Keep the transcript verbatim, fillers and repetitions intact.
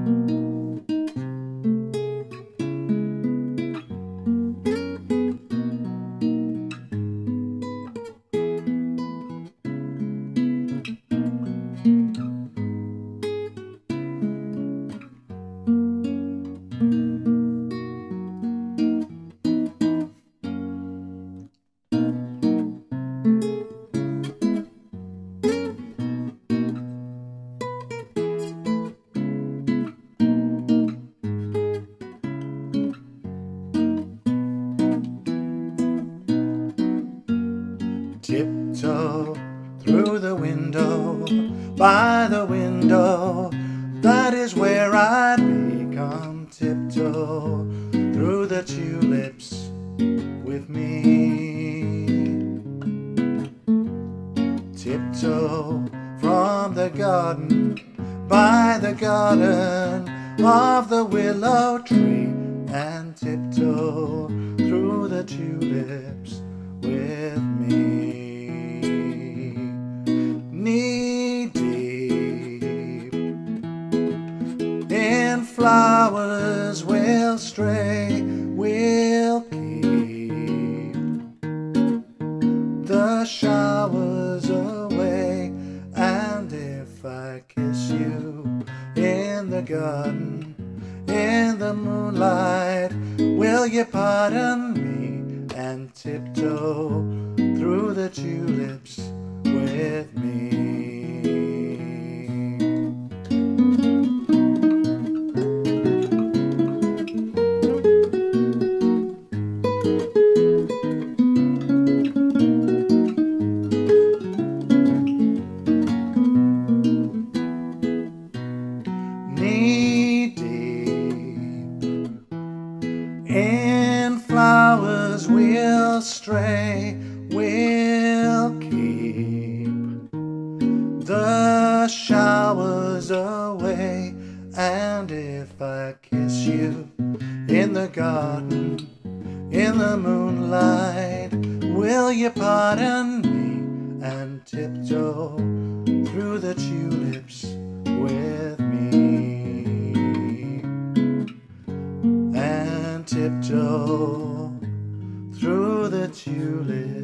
Tiptoe through the window, by the window, that is where I'd become. Tiptoe through the tulips with me. Tiptoe from the garden, by the garden of the willow tree, and tiptoe through the tulips with me. Knee deep in flowers we'll stray, we'll keep the showers away. And if I kiss you in the garden, in the moonlight, will you pardon me and tiptoe through the tulips with me? Knee deep in flowers we'll stray, we'll keep the showers away. And if I kiss you in the garden, in the moonlight, will you pardon me and tiptoe through the tulips with me? And tiptoe through the tulips